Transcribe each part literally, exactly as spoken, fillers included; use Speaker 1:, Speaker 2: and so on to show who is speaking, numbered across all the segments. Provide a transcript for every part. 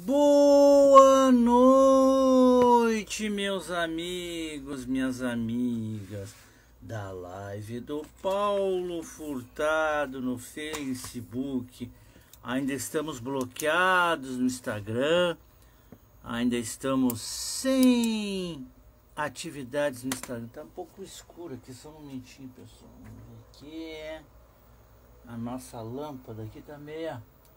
Speaker 1: Boa noite, meus amigos, minhas amigas da live do Paulo Furtado no Facebook. Ainda estamos bloqueados no Instagram, ainda estamos sem atividades no Instagram. Tá um pouco escuro aqui, só um momentinho, pessoal. Vamos ver aqui. A nossa lâmpada aqui tá meia...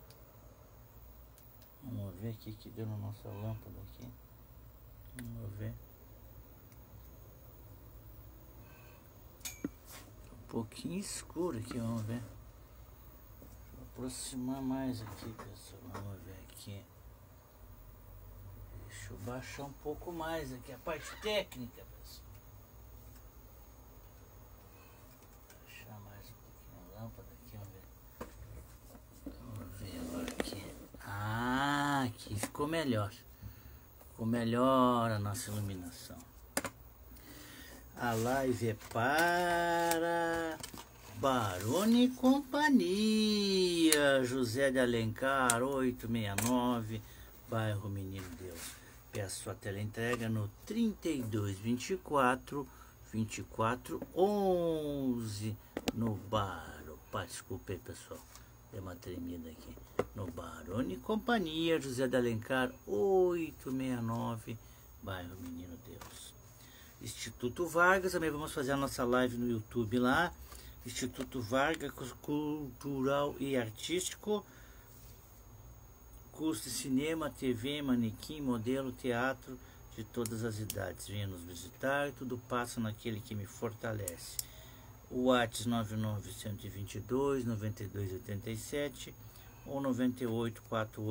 Speaker 1: Vamos ver o que que deu na nossa lâmpada aqui. Vamos ver. Um pouquinho escuro aqui, vamos ver. Vou aproximar mais aqui, pessoal. Vamos ver aqui. Deixa eu baixar um pouco mais aqui a parte técnica, pessoal. Baixar mais um pouquinho a lâmpada aqui, vamos ver. Vamos ver agora aqui. Ah, aqui ficou melhor. Ficou melhor a nossa iluminação. A live é para Barone e Companhia, José de Alencar, oitocentos e sessenta e nove, bairro Menino Deus. Peço sua teleentrega no trinta e dois, vinte e quatro, vinte e quatro, onze no bar. Opa, desculpa aí, pessoal. Deu uma tremida aqui. No Barone e Companhia, José de Alencar, oitocentos e sessenta e nove, bairro Menino Deus. Instituto Vargas, também vamos fazer a nossa live no YouTube lá. Instituto Vargas Cultural e Artístico. Curso de cinema, T V, manequim, modelo, teatro de todas as idades. Venha nos visitar, tudo passa naquele que me fortalece. O WhatsApp nove nove um dois dois, nove dois oito sete ou nove oito quatro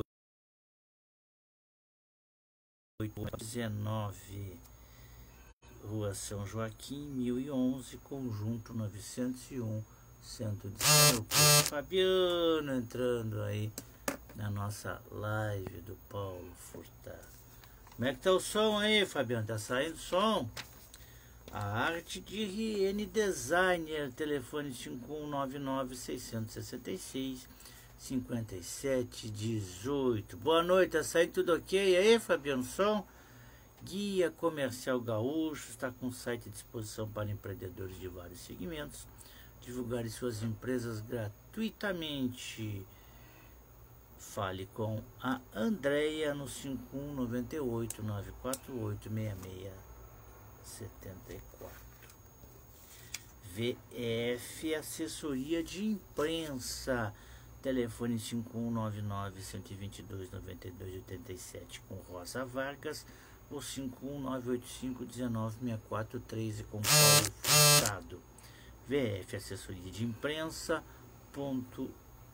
Speaker 1: oito dezenove. Rua São Joaquim, mil e onze, Conjunto novecentos e um, Centro de São Paulo. Fabiano entrando aí na nossa live do Paulo Furtado. Como é que tá o som aí, Fabiano? Tá saindo som? A arte de R N Designer, telefone cinco um nove nove, seis seis seis, cinco sete um oito. Boa noite, tá saindo tudo ok? E aí, Fabiano, som? Guia Comercial Gaúcho está com o site à disposição para empreendedores de vários segmentos divulgarem suas empresas gratuitamente. Fale com a Andréia no cinco um nove oito, nove quatro oito, seis seis sete quatro. V F Assessoria de Imprensa, telefone cinco um nove nove, um dois dois, nove dois oito sete com Rosa Vargas, ou cinco um nove oito cinco, um nove seis quatro três com Paulo Furtado. V F Assessoria de Imprensa ponto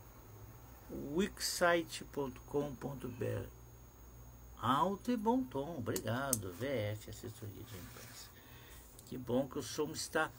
Speaker 1: wixsite ponto com ponto br. Alto e bom tom, obrigado. V F Assessoria de Imprensa. Que bom que o som está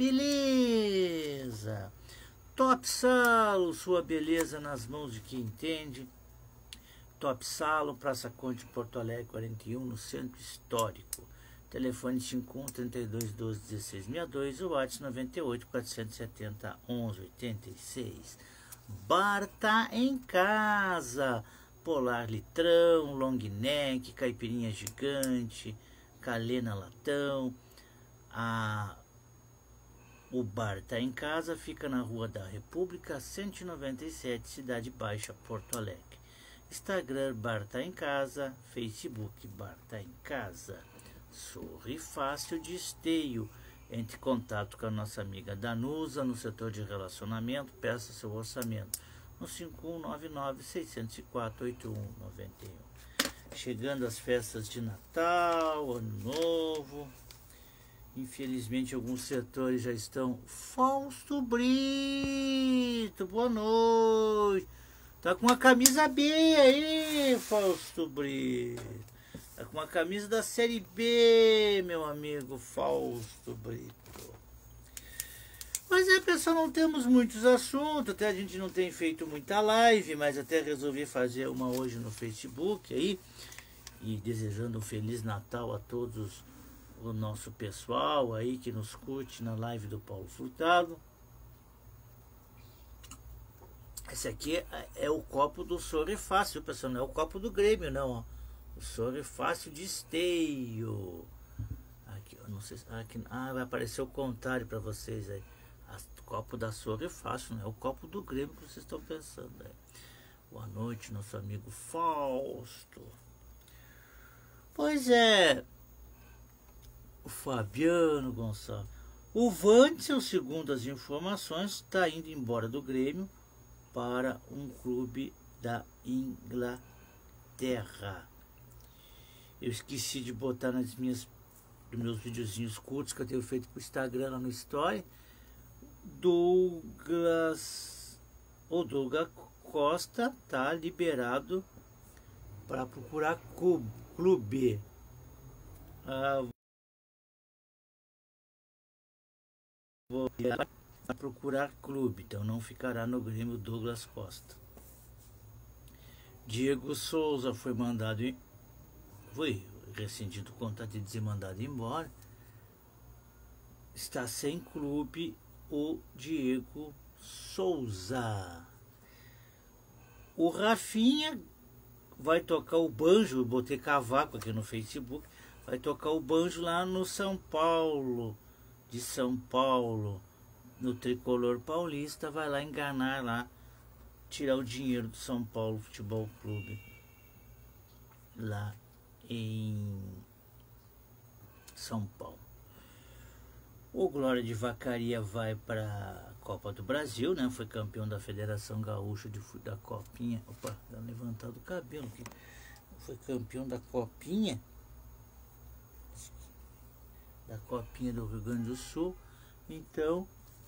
Speaker 1: beleza. Top Salo, sua beleza nas mãos de quem entende. Top Salo, Praça Conde, Porto Alegre, quarenta e um, no Centro Histórico. Telefone cinco um, trinta e dois, doze, dezesseis sessenta e dois, o WhatsApp noventa e oito, quatrocentos e setenta, onze, oitenta e seis. Bar tá em casa. Polar litrão, long neck, caipirinha gigante, calena latão. A... O bar tá em casa, fica na Rua da República, cento e noventa e sete, Cidade Baixa, Porto Alegre. Instagram, Bar Tá em Casa. Facebook, Bar Tá em Casa. Sorri Fácil de Esteio. Entre em contato com a nossa amiga Danusa no setor de relacionamento. Peça seu orçamento no cinco um nove nove, seis zero quatro, oito um nove um. Chegando as festas de Natal, Ano Novo. Infelizmente alguns setores já estão... Fausto Brito, boa noite. Tá com uma camisa B aí, Fausto Brito. Tá com uma camisa da Série B, meu amigo Fausto Brito. Mas é, pessoal, não temos muitos assuntos. Até a gente não tem feito muita live, mas até resolvi fazer uma hoje no Facebook aí. E desejando um Feliz Natal a todos o nosso pessoal aí que nos curte na live do Paulo Furtado. Esse aqui é, é o copo do Sorefácio, pessoal, não é o copo do Grêmio, não, ó. O Sorefácio de esteio. Aqui, eu não sei se, aqui, ah, vai aparecer o contrário para vocês aí. O copo da Sorefácio, não é o copo do Grêmio que vocês estão pensando aí. Boa noite, nosso amigo Fausto. Pois é, o Fabiano Gonçalves. O Wantzel, segundo as informações, está indo embora do Grêmio para um clube da Inglaterra. Eu esqueci de botar nas minhas, nos meus videozinhos curtos que eu tenho feito para o Instagram, lá no Story. Douglas, o Douglas Costa tá liberado para procurar clube. Ah, vou procurar clube, então não ficará no Grêmio Douglas Costa. Diego Souza foi mandado, foi rescindido o contrato e mandado embora. Está sem clube o Diego Souza. O Rafinha vai tocar o banjo, eu botei cavaco aqui no Facebook, vai tocar o banjo lá no São Paulo, de São Paulo, no Tricolor Paulista, vai lá enganar lá, tirar o dinheiro do São Paulo Futebol Clube, lá em São Paulo. O Glória de Vacaria vai para a Copa do Brasil, né? Foi campeão da Federação Gaúcha de, da Copinha. Opa, tá levantado o cabelo aqui. Foi campeão da Copinha, da Copinha do Rio Grande do Sul. Então,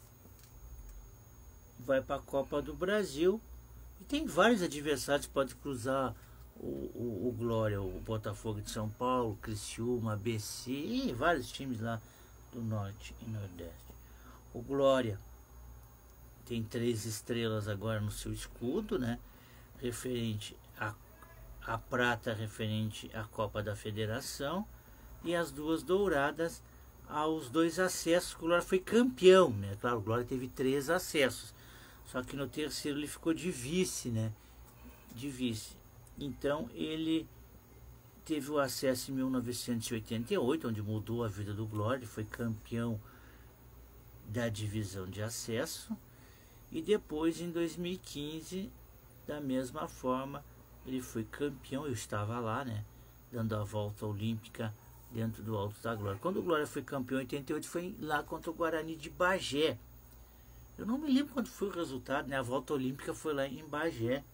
Speaker 1: vai para a Copa do Brasil. E tem vários adversários, pode cruzar o, o, o Glória, o Botafogo de São Paulo, Criciúma, B C, e vários times lá do Norte e Nordeste. O Glória tem três estrelas agora no seu escudo, né? Referente a, a prata, referente à Copa da Federação, e as duas douradas aos dois acessos. O Glória foi campeão, né? Claro, o Glória teve três acessos, só que no terceiro ele ficou de vice, né? De vice. Então ele teve o acesso em mil novecentos e oitenta e oito, onde mudou a vida do Glória. Ele foi campeão da divisão de acesso. E depois, em dois mil e quinze, da mesma forma, ele foi campeão. Eu estava lá, né? Dando a volta olímpica dentro do Alto da Glória. Quando o Glória foi campeão em oitenta e oito, foi lá contra o Guarani de Bagé. Eu não me lembro quando foi o resultado, né? A volta olímpica foi lá em Bagé.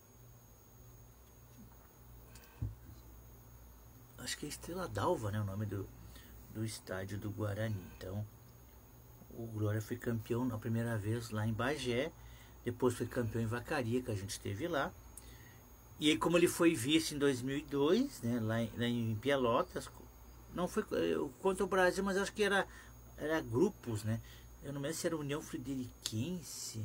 Speaker 1: Acho que é Estrela d'Alva, né? O nome do, do estádio do Guarani. Então, o Glória foi campeão na primeira vez lá em Bagé. Depois foi campeão em Vacaria, que a gente esteve lá. E aí, como ele foi vice em dois mil e dois, né? Lá em, lá em Pelotas. Não foi contra o Brasil, mas acho que era, era grupos, né? Eu não lembro se era União Frederiquense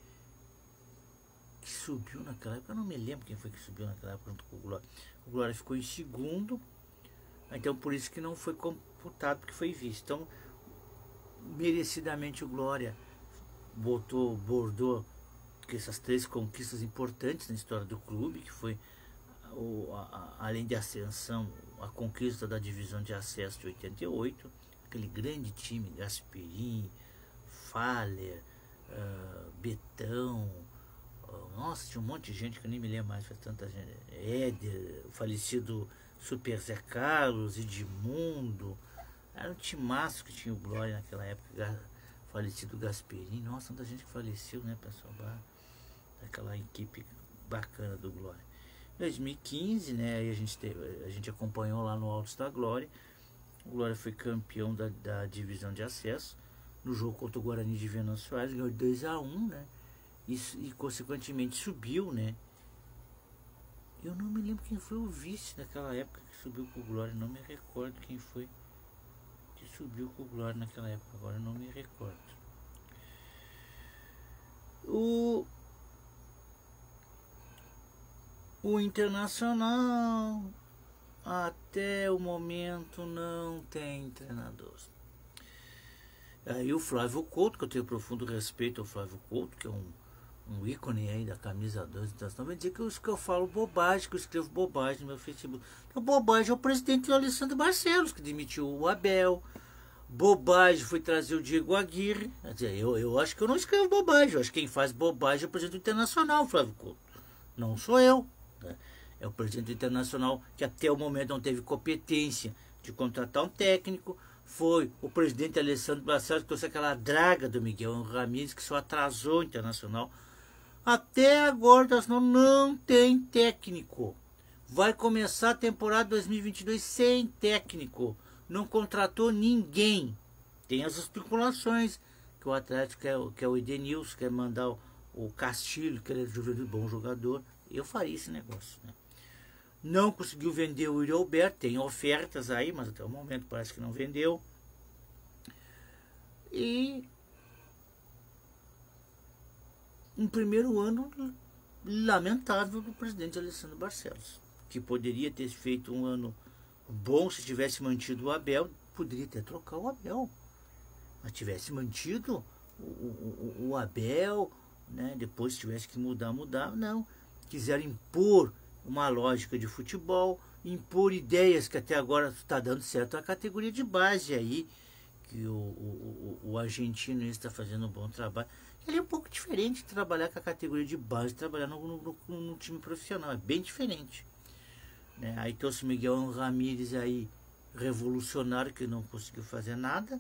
Speaker 1: que subiu naquela época. Eu não me lembro quem foi que subiu naquela época junto com o Glória. O Glória ficou em segundo. Então por isso que não foi computado, porque foi vice. Então, merecidamente o Glória botou, bordou com essas três conquistas importantes na história do clube, que foi, o, a, a, além de ascensão, a conquista da divisão de acesso de oitenta e oito, aquele grande time, Gasperini, Faller, uh, Betão, uh, nossa, tinha um monte de gente que eu nem me lembro mais, faz tanta gente, Éder, o falecido Super Zé Carlos, Edmundo. Era um timaço que tinha o Glória naquela época, falecido Gasperini. Nossa, tanta gente que faleceu, né, pessoal? Aquela equipe bacana do Glória. Em dois mil e quinze, né, aí a gente, teve, a gente acompanhou lá no Altos da Glória. O Glória foi campeão da, da divisão de acesso. No jogo contra o Guarani de Venâncio Soares, ganhou dois a um, né? E, e consequentemente subiu, né? Eu não me lembro quem foi o vice naquela época que subiu com o Glória. Não me recordo quem foi que subiu com o Glória naquela época. Agora eu não me recordo. O, o Internacional até o momento não tem treinador. Aí o Flávio Couto, que eu tenho profundo respeito ao Flávio Couto, que é um, um ícone aí da camisa dois, então não vai dizer que eu, que eu falo bobagem, que eu escrevo bobagem no meu Facebook. Então, bobagem é o presidente Alessandro Barcelos, que demitiu o Abel. Bobagem foi trazer o Diego Aguirre. Quer dizer, eu, eu acho que eu não escrevo bobagem, eu acho que quem faz bobagem é o presidente internacional, Flávio Couto. Não sou eu. Né? É o presidente internacional que até o momento não teve competência de contratar um técnico. Foi o presidente Alessandro Barcelos que trouxe aquela draga do Miguel Ramírez, que só atrasou o Internacional. Até agora o Internacional não tem técnico. Vai começar a temporada dois mil e vinte e dois sem técnico. Não contratou ninguém. Tem as especulações que o Atlético quer, quer o Edenilson, quer mandar o, o Castilho, que ele é um bom jogador. Eu faria esse negócio, né? Não conseguiu vender o Yuri Alberto, tem ofertas aí, mas até o momento parece que não vendeu. E um primeiro ano lamentável do presidente Alessandro Barcelos, que poderia ter feito um ano bom se tivesse mantido o Abel, poderia ter trocado o Abel. Mas tivesse mantido o, o, o Abel, né? Depois tivesse que mudar, mudar, não. Quiseram impor uma lógica de futebol, impor ideias que até agora está dando certo a categoria de base aí, que o, o, o, o argentino está fazendo um bom trabalho. Ele é um pouco diferente de trabalhar com a categoria de base, trabalhar no, no, no time profissional, é bem diferente. Né? Aí trouxe o Miguel Ramírez aí, revolucionário, que não conseguiu fazer nada.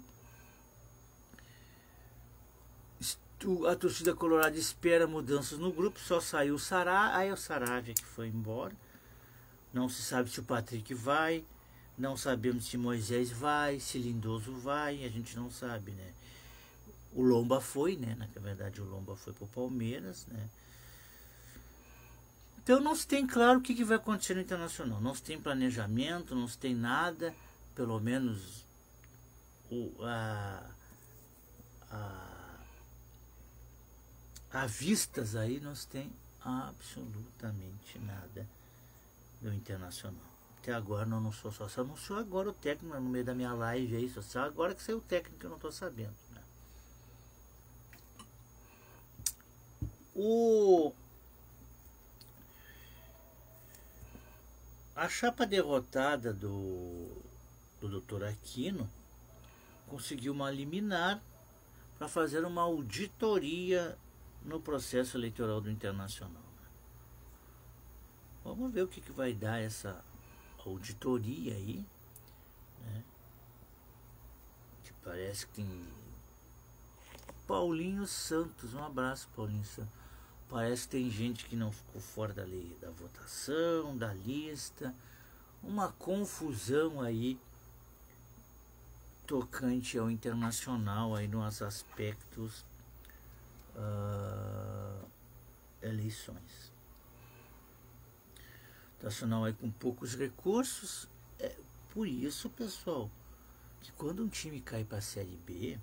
Speaker 1: A torcida colorada espera mudanças no grupo, só saiu o Sará, aí é o Saravia que foi embora. Não se sabe se o Patrick vai, não sabemos se Moisés vai, se Lindoso vai, a gente não sabe, né? O Lomba foi, né? Na verdade o Lomba foi pro Palmeiras, né? Então não se tem claro o que, que vai acontecer no Internacional, não se tem planejamento, não se tem nada, pelo menos o, a, a a vistas aí nós tem absolutamente nada do Internacional. Até agora não anunciou, só se anunciou agora o técnico no meio da minha live aí, só agora que saiu o técnico que eu não estou sabendo. Né? O... A chapa derrotada do, do doutor Aquino conseguiu uma liminar para fazer uma auditoria no processo eleitoral do Internacional. Vamos ver o que, que vai dar essa auditoria aí, né? Que parece que tem Paulinho Santos, um abraço, Paulinho Santos. Parece que tem gente que não ficou fora da lei da votação, da lista, uma confusão aí tocante ao Internacional aí nos aspectos Uh, eleições. Internacional aí com poucos recursos. É por isso, pessoal, que quando um time cai para a Série B,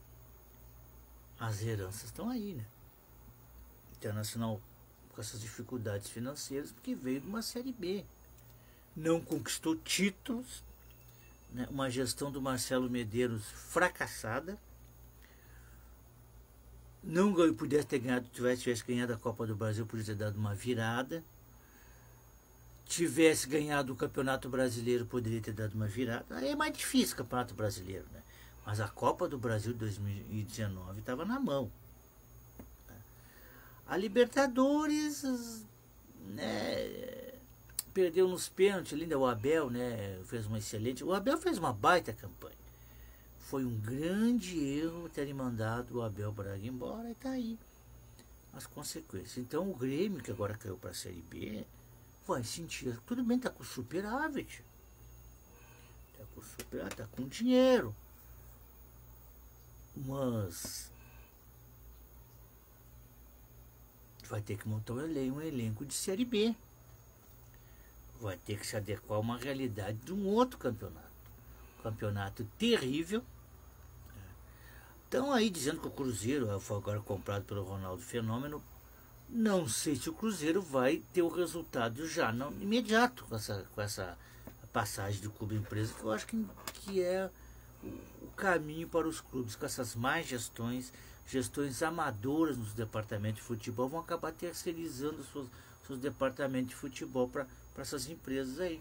Speaker 1: as heranças estão aí, né? Internacional com essas dificuldades financeiras porque veio de uma Série B, não conquistou títulos, né? Uma gestão do Marcelo Medeiros fracassada. Não pudesse ter ganhado, tivesse, tivesse ganhado a Copa do Brasil, podia ter dado uma virada. Tivesse ganhado o Campeonato Brasileiro, poderia ter dado uma virada. Aí é mais difícil o Campeonato Brasileiro, né? Mas a Copa do Brasil de dois mil e dezenove estava na mão. A Libertadores, né, perdeu nos pênaltis, ainda o Abel, né, fez uma excelente... O Abel fez uma baita campanha. Foi um grande erro terem mandado o Abel Braga embora e está aí as consequências. Então o Grêmio, que agora caiu para a Série B, vai sentir. Tudo bem, está com superávit. Está com superávit, está com dinheiro. Mas vai ter que montar um elenco, um elenco de Série B. Vai ter que se adequar a uma realidade de um outro campeonato. Campeonato terrível. Estão aí dizendo que o Cruzeiro foi agora comprado pelo Ronaldo Fenômeno. Não sei se o Cruzeiro vai ter o resultado já não imediato com essa, com essa passagem do clube empresa, que eu acho que, que é o, o caminho para os clubes, com essas más gestões gestões amadoras nos departamentos de futebol vão acabar terceirizando seus, seus departamentos de futebol para essas empresas aí,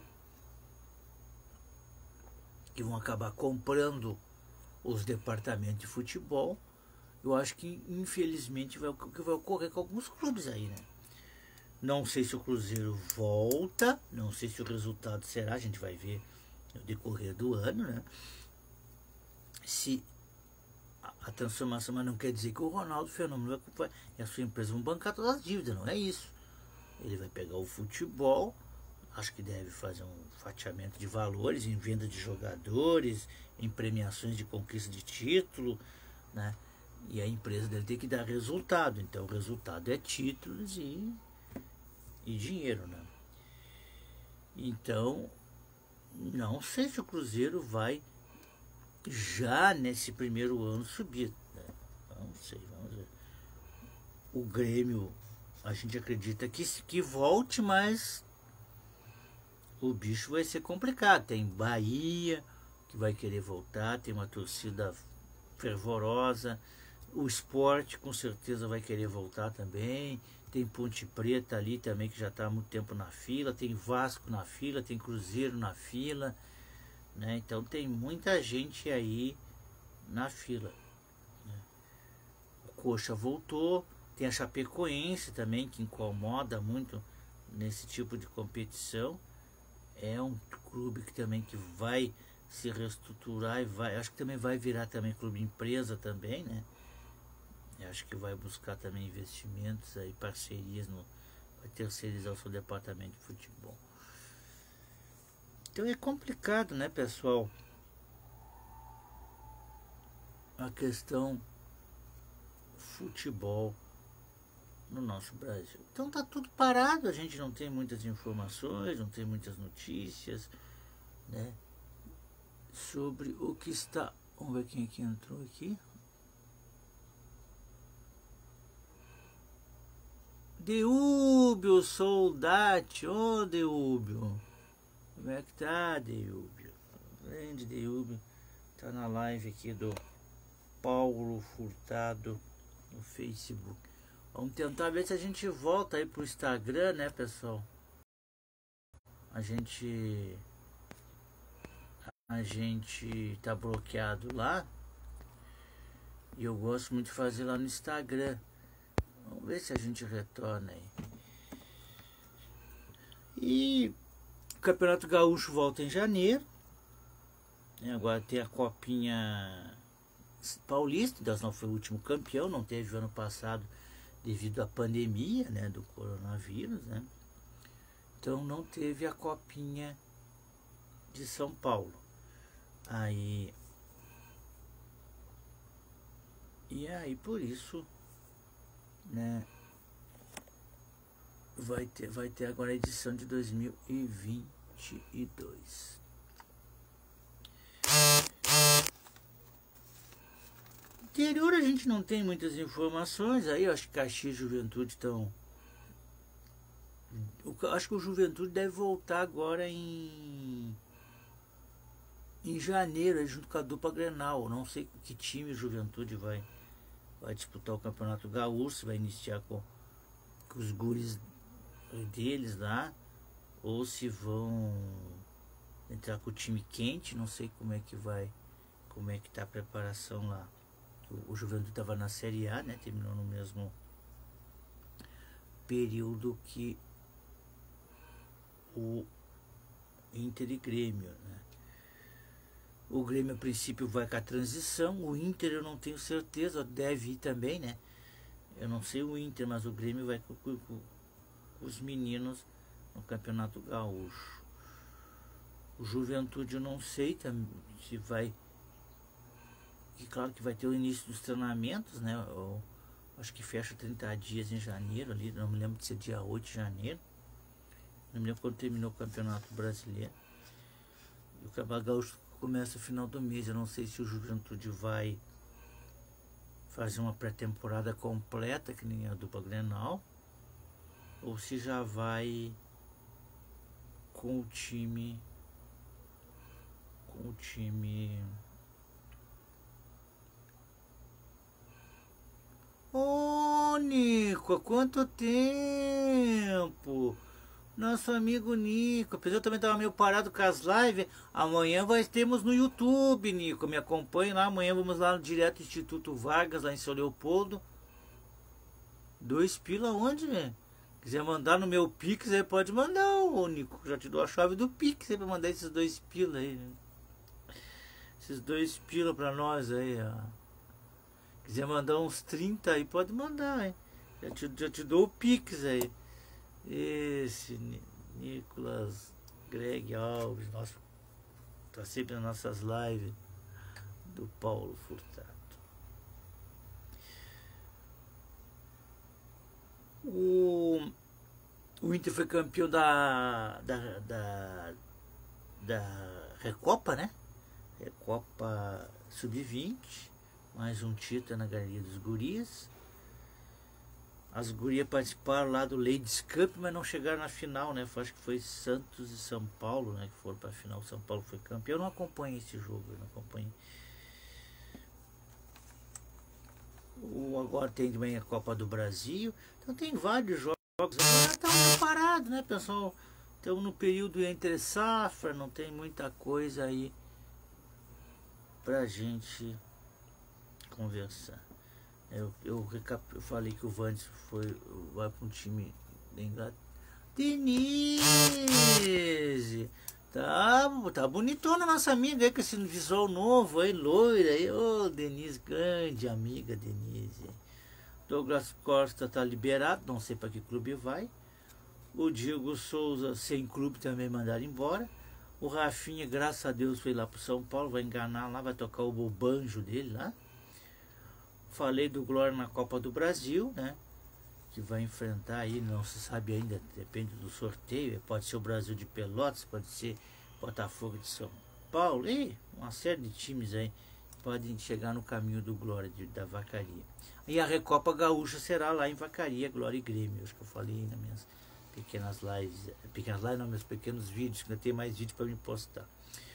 Speaker 1: que vão acabar comprando os departamentos de futebol. Eu acho que infelizmente vai, que vai ocorrer com alguns clubes aí, né? Não sei se o Cruzeiro volta, não sei se o resultado será, a gente vai ver no decorrer do ano, né? Se a, a transformação, mas não quer dizer que o Ronaldo Fenômeno vai, e a sua empresa vão bancar todas as dívidas, não é isso. Ele vai pegar o futebol, acho que deve fazer um fatiamento de valores em venda de jogadores, em premiações de conquista de título, né? E a empresa dele tem que dar resultado, então o resultado é títulos e, e dinheiro, né? Então, não sei se o Cruzeiro vai já nesse primeiro ano subir, né? Não sei, vamos ver. O Grêmio, a gente acredita que, que volte, mas o bicho vai ser complicado. Tem Bahia que vai querer voltar, tem uma torcida fervorosa. O Sport com certeza vai querer voltar também. Tem Ponte Preta ali também que já está há muito tempo na fila. Tem Vasco na fila, tem Cruzeiro na fila, né? Então tem muita gente aí na fila, né? O Coxa voltou. Tem a Chapecoense também, que incomoda muito nesse tipo de competição. É um clube que também que vai se reestruturar e vai, acho que também vai virar também clube empresa também, né? Eu acho que vai buscar também investimentos aí, parcerias, no, vai terceirizar o seu departamento de futebol. Então é complicado, né, pessoal? A questão futebol no nosso Brasil. Então tá tudo parado, a gente não tem muitas informações, não tem muitas notícias, né, sobre o que está. Vamos ver quem é que entrou aqui. Deúbio Soldati, ô oh, Deúbio, como é que tá, Deúbio? Grande Deúbio, tá na live aqui do Paulo Furtado no Facebook. Vamos tentar ver se a gente volta aí pro Instagram, né, pessoal? A gente a gente tá bloqueado lá e eu gosto muito de fazer lá no Instagram. Vamos ver se a gente retorna aí. E o Campeonato Gaúcho volta em janeiro, né? Agora tem a Copinha Paulista, das não foi o último campeão, não teve ano passado devido à pandemia, né, do coronavírus, né? Então não teve a Copinha de São Paulo. Aí e aí por isso, né, vai ter vai ter agora a edição de dois mil e vinte e dois. Interior a gente não tem muitas informações. Aí eu acho que Caxias e Juventude estão. Eu acho que o Juventude deve voltar agora em em janeiro, junto com a dupla Grenal. Não sei que time o Juventude vai vai disputar o Campeonato Gaúcho, vai iniciar com, com os guris deles lá, ou se vão entrar com o time quente. Não sei como é que vai, como é que tá a preparação lá. O Juventude estava na Série A, né? Terminou no mesmo período que o Inter e Grêmio, né? O Grêmio a princípio vai com a transição. O Inter eu não tenho certeza, deve ir também, né? Eu não sei o Inter, mas o Grêmio vai com, com, com os meninos no Campeonato Gaúcho. O Juventude eu não sei também se vai. E claro que vai ter o início dos treinamentos, né? Eu acho que fecha trinta dias em janeiro ali, não me lembro de ser dia oito de janeiro. Não me lembro quando terminou o Campeonato Brasileiro. E o Campeonato Gaúcho começa no final do mês. Eu não sei se o Juventude vai fazer uma pré-temporada completa, que nem a dupla Grenal, ou se já vai com o time com o time Ô, Nico, há quanto tempo? Nosso amigo Nico. Apesar de eu também estava meio parado com as lives. Amanhã vai termos no YouTube, Nico. Me acompanhe lá. Amanhã vamos lá no direto Instituto Vargas, lá em São Leopoldo. Dois pila onde, né? Quiser mandar no meu Pix, aí pode mandar, ô Nico. Já te dou a chave do Pix aí pra mandar esses dois pila aí, né? Esses dois pila pra nós aí, ó. Quiser mandar uns trinta aí, pode mandar, hein? Já te, já te dou o Pix aí. Esse Nicolas Greg Alves, nosso, tá sempre nas nossas lives do Paulo Furtado. O, o Inter foi campeão da, da, da, da Recopa, né? Recopa sub vinte, mais um título na galeria dos gurias. As gurias participaram lá do Ladies Cup, mas não chegaram na final, né? Acho que foi Santos e São Paulo, né? Que foram para a final. São Paulo foi campeão. Eu não acompanho esse jogo, eu não acompanho. O, agora tem também a Copa do Brasil. Então tem vários jogos. Agora estamos parados, né, pessoal? Estamos no período entre safra, não tem muita coisa aí pra gente conversar. Eu, eu, eu falei que o Vandes foi, vai para um time da Inglaterra. Denise! Tá, tá bonitona nossa amiga aí com esse visual novo aí, loira aí. Ô, oh, Denise, grande amiga Denise. Douglas Costa tá liberado, não sei para que clube vai. O Diego Souza, sem clube, também mandaram embora. O Rafinha, graças a Deus, foi lá pro São Paulo, vai enganar lá, vai tocar o banjo dele lá. Falei do Glória na Copa do Brasil, né? Que vai enfrentar aí, não se sabe ainda, depende do sorteio. Pode ser o Brasil de Pelotas, pode ser Botafogo de São Paulo. E uma série de times aí podem chegar no caminho do Glória de, da Vacaria. E a Recopa Gaúcha será lá em Vacaria, Glória e Grêmio. Acho que eu falei nas minhas pequenas lives, pequenas lives, não, meus pequenos vídeos, que ainda tem mais vídeo para me postar.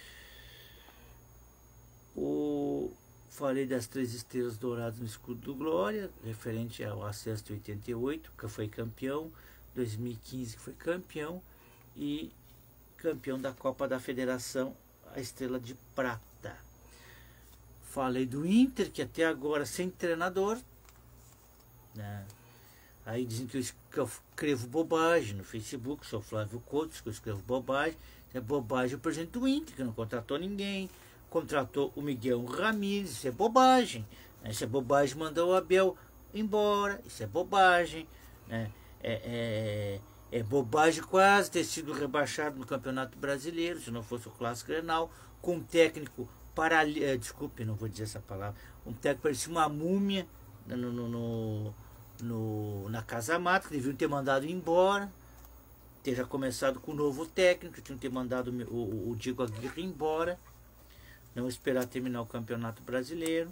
Speaker 1: O... Falei das três estrelas douradas no escudo do Glória, referente ao acesso de oitenta e oito, que foi campeão, dois mil e quinze que foi campeão, e campeão da Copa da Federação, a estrela de prata. Falei do Inter, que até agora sem treinador, né? Aí dizem que eu escrevo bobagem no Facebook, sou Flávio Couto, que eu escrevo bobagem. É bobagem o presidente do Inter, que não contratou ninguém. Contratou o Miguel Ramírez, isso é bobagem. Né? Isso é bobagem mandar o Abel embora, isso é bobagem. Né? É, é, é bobagem quase ter sido rebaixado no Campeonato Brasileiro, se não fosse o Clássico Grenal, com um técnico paralítico, desculpe, não vou dizer essa palavra, um técnico parecia uma múmia no, no, no, no, na Casa Mata, que deviam ter mandado embora, ter já começado com o novo técnico, tinham ter mandado o, o, o Diego Aguirre embora. Não esperar terminar o Campeonato Brasileiro.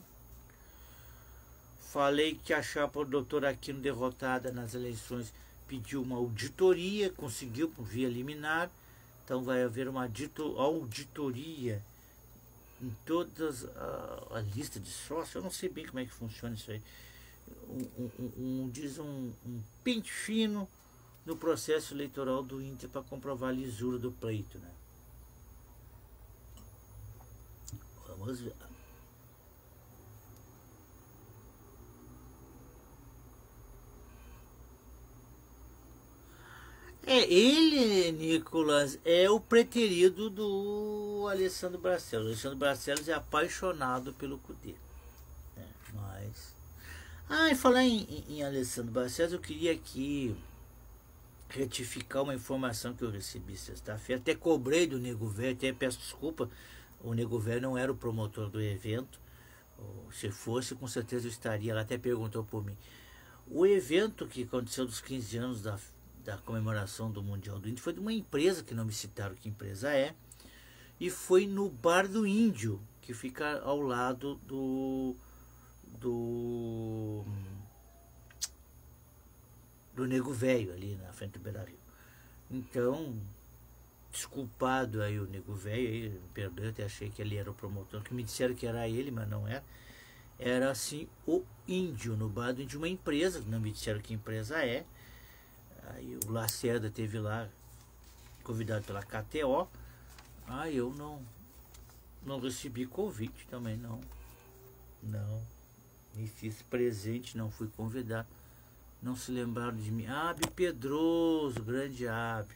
Speaker 1: Falei que a chapa do doutor Aquino, derrotada nas eleições, pediu uma auditoria, conseguiu por via liminar. Então vai haver uma auditoria em todas a, a lista de sócios. Eu não sei bem como é que funciona isso aí. Um, um, um, diz um, um pente fino no processo eleitoral do Inter para comprovar a lisura do pleito, né? Vamos ver. É, ele, Nicolas, é o preterido do Alessandro Barcelos. O Alessandro Barcelos é apaixonado pelo Cudê. Né? Mas... Ah, e falar em, em, em Alessandro Barcelos, eu queria aqui retificar uma informação que eu recebi sexta-feira. Até cobrei do Nego Velho, até peço desculpa. O Nego Velho não era o promotor do evento. Se fosse, com certeza eu estaria lá. Até perguntou por mim. O evento que aconteceu dos quinze anos da, da comemoração do Mundial do Índio foi de uma empresa, que não me citaram que empresa é, e foi no Bar do Índio, que fica ao lado do do do Nego Velho, ali na frente do Beira-Rio. Então, desculpado aí o Nego Velho, aí, me perdoe, eu até achei que ele era o promotor, que me disseram que era ele, mas não era. era assim o Índio, no bar do Índio, uma empresa, não me disseram que empresa é. Aí o Lacerda teve lá, convidado pela K T O. Ah, eu não, não recebi convite também, não. Não. Me fiz presente, não fui convidado. Não se lembraram de mim. Ábio Pedroso, grande Ábio.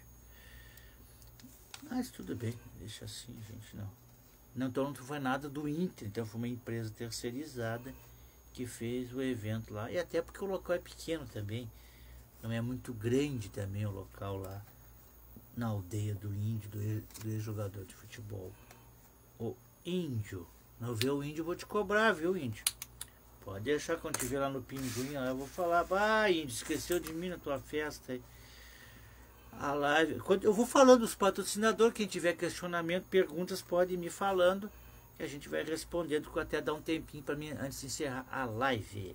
Speaker 1: Mas tudo bem, deixa assim, gente, não. Não, então não foi nada do Inter, então foi uma empresa terceirizada que fez o evento lá. E até porque o local é pequeno também. Não é muito grande também o local lá na aldeia do Índio, do ex-jogador de futebol. O Índio. Não vê o Índio, eu vou te cobrar, viu, Índio? Pode deixar quando estiver lá no Pinguim, lá eu vou falar, ah, Índio, esqueceu de mim na tua festa aí. A live. Quando eu vou falando dos patrocinadores, quem tiver questionamento, perguntas, pode ir me falando, que a gente vai respondendo, até dar um tempinho para mim antes de encerrar a live.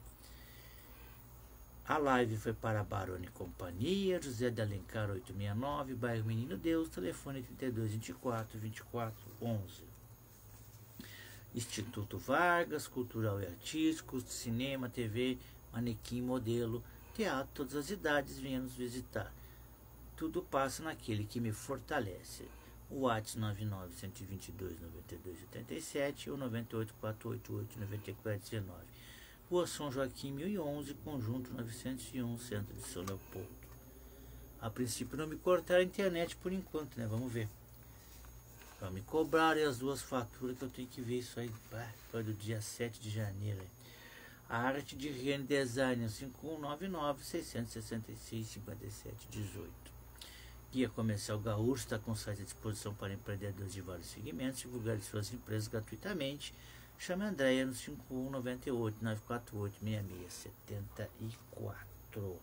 Speaker 1: A live foi para a Barone Companhia, José de Alencar oitocentos e sessenta e nove, bairro Menino Deus, telefone trinta e dois, vinte e quatro, vinte e quatro, onze. Instituto Vargas, Cultural e Artístico, Cinema, T V, Manequim, Modelo, Teatro, todas as idades, venha nos visitar. Tudo passa naquele que me fortalece. O WhatsApp nove nove, um dois dois, nove dois oito sete ou nove oito, quatro oito oito, nove quatro um nove. Rua São Joaquim mil e onze, Conjunto novecentos e um, Centro de São Leopoldo. A princípio não me cortaram a internet por enquanto, né? Vamos ver. Para me cobrarem as duas faturas que eu tenho que ver isso aí. Pá, foi do dia sete de janeiro. Hein? A arte de Higiene Design cinco um nove nove, seis seis seis, cinco sete um oito. Guia Comercial Gaúcho está com site à disposição para empreendedores de vários segmentos, divulgar suas empresas gratuitamente. Chame a Andréia no cinco um nove oito, nove quatro oito, seis seis sete quatro.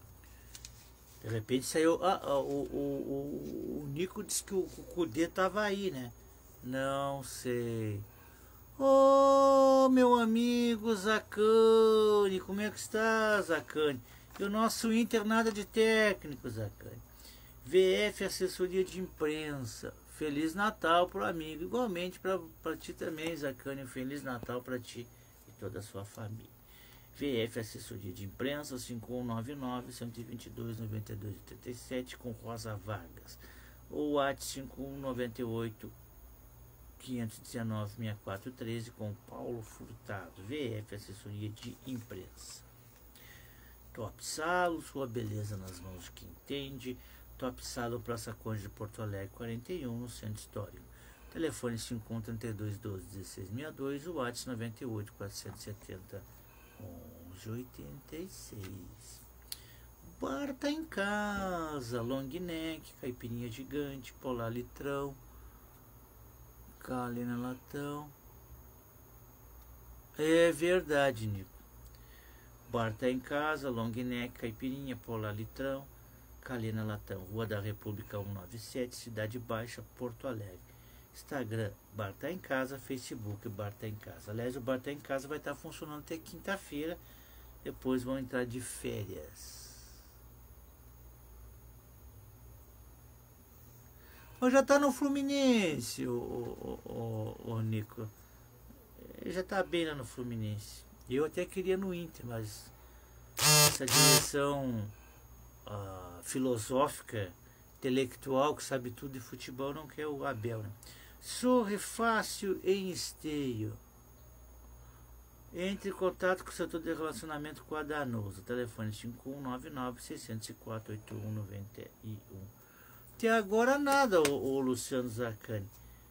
Speaker 1: De repente saiu. Ah, ah, o, o, o, o Nico disse que o Cudê estava aí, né? Não sei. Ô, oh, meu amigo Zacane, como é que está, Zacane? E o nosso Inter nada de técnico, Zacane. V F Assessoria de Imprensa. Feliz Natal pro amigo. Igualmente para ti também, Zacane. Feliz Natal para ti e toda a sua família. V F Assessoria de Imprensa, cinco um nove nove, um dois dois, nove dois oito sete, com Rosa Vargas. Ou WhatsApp cinco um nove oito, cinco um nove, seis quatro um três, com Paulo Furtado. V F Assessoria de Imprensa. Top Salo, sua beleza nas mãos de quem entende. Top Salo, Praça Conde de Porto Alegre, quarenta e um, no Centro Histórico. Telefone cinco um três dois, doze, dezesseis sessenta e dois, o WhatsApp nove oito, quatrocentos e setenta, onze oitenta e seis. Bar tá em casa, long neck, caipirinha gigante, polar litrão, calena latão. É verdade, Nico. Bar tá em casa, long neck, caipirinha, polar litrão, calena latão. Rua da República cento e noventa e sete, Cidade Baixa, Porto Alegre. Instagram, Bar tá em casa. Facebook, Bar tá em casa. Aliás, o Bar tá em casa vai estar funcionando até quinta-feira. Depois vão entrar de férias. Ou já tá no Fluminense, o, o, o, o Nico. Ele já tá bem lá no Fluminense. Eu até queria no Inter, mas essa direção uh, filosófica, intelectual, que sabe tudo de futebol, não quer o Abel, né? Sorre fácil em Esteio. Entre em contato com o setor de relacionamento com a Danoso. Telefone cinco um nove nove, seis zero quatro, oito um nove um. Até agora nada, o, o Luciano Zacane.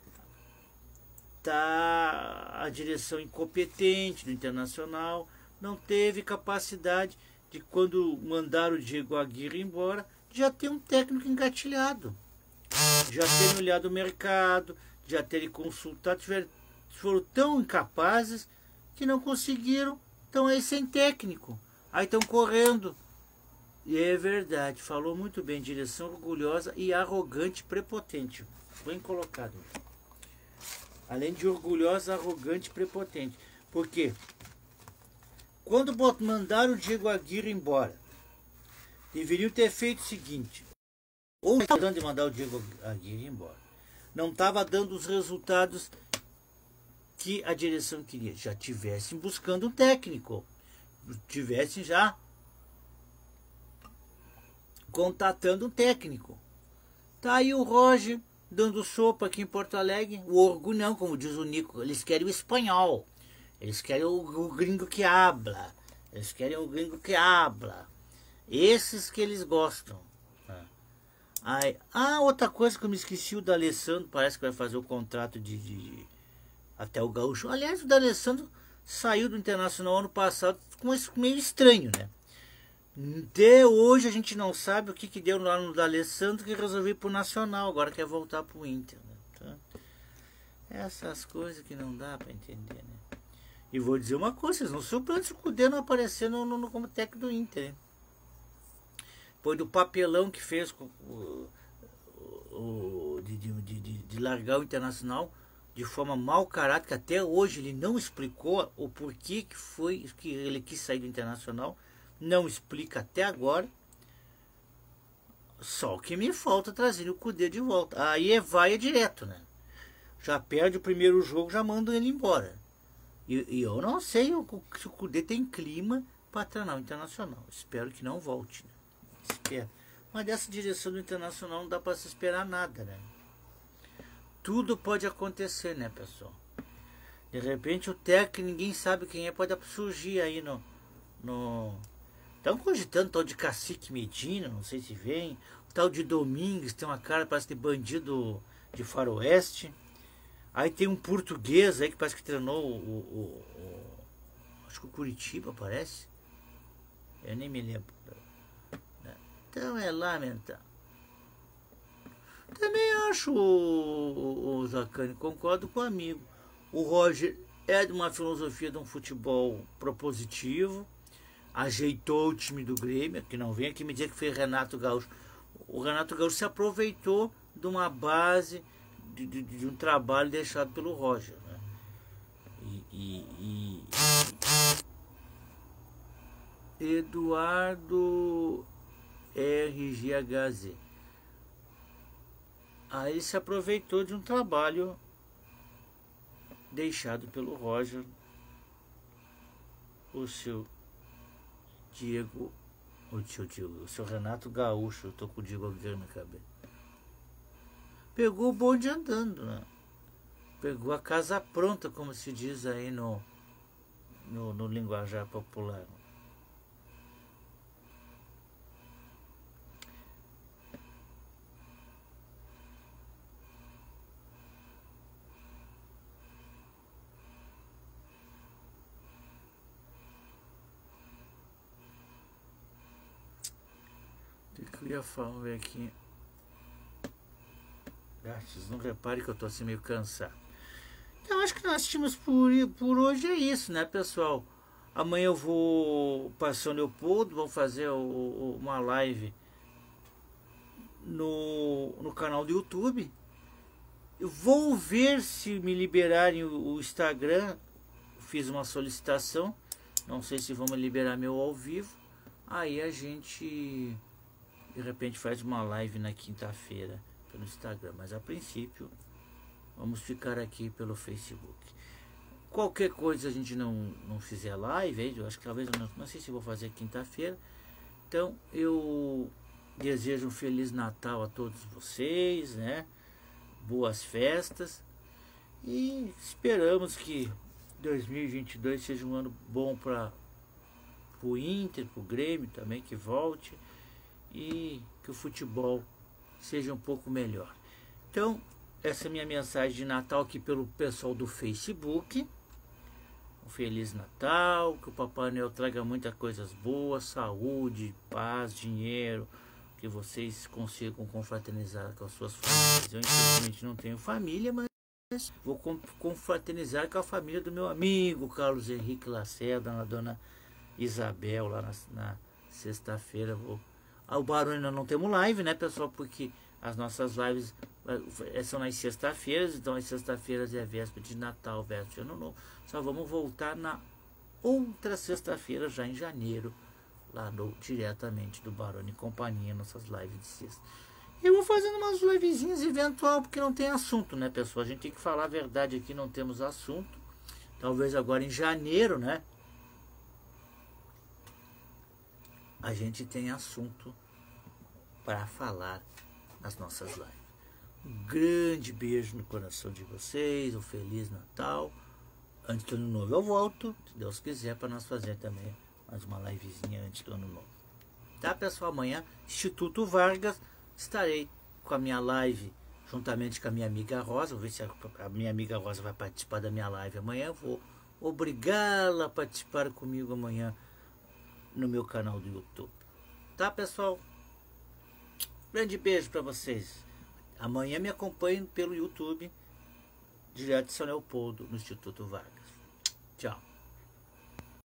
Speaker 1: Tá a direção incompetente do Internacional. Não teve capacidade de, quando mandaram o Diego Aguirre embora, já ter um técnico engatilhado. Já terem olhado o mercado, já terem consultado, tiveram, foram tão incapazes que não conseguiram, estão aí sem técnico. Aí estão correndo. E é verdade, falou muito bem, direção orgulhosa e arrogante, prepotente. Bem colocado. Além de orgulhosa, arrogante, prepotente. Por quê? Quando mandaram o Diego Aguirre embora, deveriam ter feito o seguinte: ou não estava dando de mandar o Diego Aguirre embora, não estava dando os resultados que a direção queria? Já tivessem buscando um técnico, tivessem já contatando um técnico. Tá aí o Roger dando sopa aqui em Porto Alegre. O orgulho não, como diz o Nico, eles querem o espanhol, eles querem o, o gringo que habla, eles querem o gringo que habla, esses que eles gostam. Aí, ah, outra coisa que eu me esqueci, o D'Alessandro parece que vai fazer o contrato de, de, de até o Gaúcho. Aliás, o D'Alessandro saiu do Internacional ano passado com isso meio estranho, né? Até hoje a gente não sabe o que, que deu lá no D'Alessandro que resolveu ir pro Nacional, agora quer voltar pro Inter, né? Então, essas coisas que não dá para entender, né? E vou dizer uma coisa, vocês não surpreendem se o Cudê não aparecer no, no, como técnico do Inter, hein? Depois do papelão que fez com, o, o, de, de, de, de largar o Internacional de forma mau caráter, que até hoje ele não explicou o porquê que foi que ele quis sair do Internacional, não explica até agora. Só o que me falta é trazer o Cudê de volta. Aí é vai é direto, né? Já perde o primeiro jogo, já manda ele embora. E, e eu não sei se o Cudê tem clima para treinar o Internacional. Espero que não volte, né? Espero. Mas dessa direção do Internacional não dá para se esperar nada, né? Tudo pode acontecer, né, pessoal? De repente o técnico, ninguém sabe quem é, pode surgir aí no... no... Estão cogitando tal de Cacique Medina, não sei se vem. O tal de Domingues, tem uma cara, parece de bandido de faroeste. Aí tem um português aí que parece que treinou o... o, o acho que o Curitiba, parece. Eu nem me lembro. Então é lamentável. Também acho, o, o, o Zacani, concordo com o amigo. O Roger é de uma filosofia de um futebol propositivo. Ajeitou o time do Grêmio, que não vem aqui me dizer que foi Renato Gaúcho. O Renato Gaúcho se aproveitou de uma base, de, de, de um trabalho deixado pelo Roger, né? E, e, e... Eduardo R G H Z. Aí ele se aproveitou de um trabalho deixado pelo Roger, o seu Diego, o seu, Diego, o seu Renato Gaúcho. Eu tô com o Diego Aguirre na cabeça. Pegou o bonde andando, né? Pegou a casa pronta, como se diz aí no, no, no linguajar popular. O que eu ia falar aqui? Ah, vocês não reparem que eu tô assim meio cansado. Então acho que nós tínhamos por, por hoje é isso, né, pessoal? Amanhã eu vou para São Leopoldo, vou fazer o, o, uma live no, no canal do YouTube. Eu vou ver se me liberarem o, o Instagram. Fiz uma solicitação, não sei se vão me liberar meu ao vivo. Aí a gente de repente faz uma live na quinta-feira pelo Instagram, mas a princípio vamos ficar aqui pelo Facebook. Qualquer coisa a gente não, não fizer live, eu acho que talvez eu não, não sei se vou fazer quinta-feira. Então eu desejo um Feliz Natal a todos vocês, né? Boas festas e esperamos que dois mil e vinte e dois seja um ano bom para o Inter, para o Grêmio também, que volte, e que o futebol seja um pouco melhor. Então, essa é a minha mensagem de Natal aqui pelo pessoal do Facebook. Um Feliz Natal, que o Papai Noel traga muitas coisas boas, saúde, paz, dinheiro, que vocês consigam confraternizar com as suas famílias. Eu infelizmente não tenho família, mas vou confraternizar com a família do meu amigo Carlos Henrique Lacerda, na dona Isabel, lá na, na sexta-feira. Vou... Ah, o Barulho nós não temos live, né, pessoal? Porque as nossas lives são nas sexta-feiras, então as sexta-feiras é véspera de Natal, véspera de Ano Novo. Só vamos voltar na outra sexta-feira, já em janeiro, lá no, diretamente do Barone e Companhia, nossas lives de sexta. Eu vou fazendo umas livezinhas eventual, porque não tem assunto, né, pessoal? A gente tem que falar a verdade aqui, não temos assunto. talvez agora em janeiro, né? A gente tem assunto para falar nas nossas lives. Um grande beijo no coração de vocês, um Feliz Natal. Antes do Ano Novo eu volto, se Deus quiser, para nós fazer também mais uma livezinha antes do Ano Novo. Tá, pessoal? Amanhã, Instituto Vargas, estarei com a minha live, juntamente com a minha amiga Rosa. Vou ver se a minha amiga Rosa vai participar da minha live amanhã. Eu vou obrigá-la a participar comigo amanhã no meu canal do YouTube. Tá, pessoal? Grande beijo para vocês. Amanhã me acompanhem pelo YouTube, direto de São Leopoldo, no Instituto Vargas.